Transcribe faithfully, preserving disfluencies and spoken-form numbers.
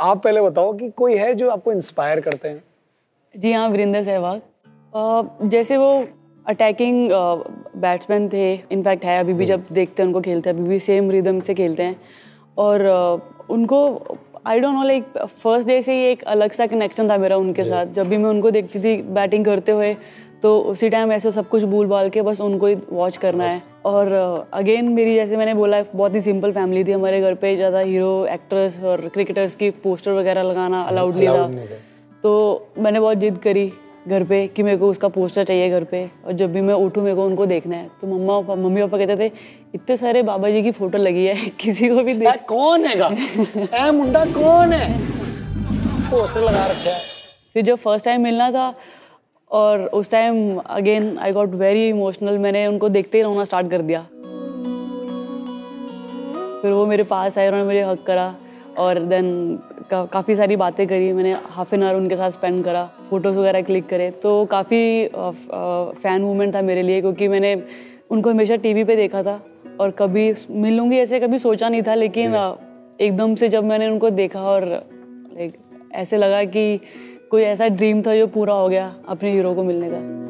आप पहले बताओ कि कोई है जो आपको इंस्पायर करते हैं? जी हाँ, वीरेंद्र सहवाग। जैसे वो अटैकिंग बैट्समैन थे, इनफैक्ट है अभी भी, जब देखते हैं उनको खेलते हैं अभी भी सेम रिदम से खेलते हैं। और uh, उनको I don't know, like first day से ही एक अलग सा कनेक्शन था मेरा उनके साथ। जब भी मैं उनको देखती थी बैटिंग करते हुए, तो उसी टाइम ऐसे सब कुछ भूल भाल के बस उनको ही वॉच करना है। और अगेन uh, मेरी, जैसे मैंने बोला, बहुत ही सिंपल फैमिली थी हमारे घर पे। ज़्यादा हीरो एक्टर्स और क्रिकेटर्स की पोस्टर वगैरह लगाना अलाउड नहीं था। तो मैंने बहुत जिद करी घर पे कि मेरे को उसका पोस्टर चाहिए घर पे, और जब भी मैं उठूँ मेरे को उनको देखना है। तो मम्मा मम्मी पापा कहते थे इतने सारे बाबा जी की फोटो लगी है, किसी को भी देख। कौन हैगा? ए मुंडा कौन है? पोस्टर लगा रखा है। फिर जब फर्स्ट टाइम मिलना था, और उस time again I got very emotional. मैंने उनको देखते ही रोना स्टार्ट कर दिया। फिर वो मेरे पास आए, उन्होंने मुझे हक करा, और देन का, काफ़ी सारी बातें करी। मैंने हाफ एन आवर उनके साथ स्पेंड करा, फ़ोटोज़ वगैरह क्लिक करे। तो काफ़ी फ़ैन मूवमेंट था मेरे लिए, क्योंकि मैंने उनको हमेशा टीवी पे देखा था और कभी मिलूंगी ऐसे कभी सोचा नहीं था। लेकिन एकदम से जब मैंने उनको देखा, और लाइक ऐसे लगा कि कोई ऐसा ड्रीम था जो पूरा हो गया अपने हीरो को मिलने का।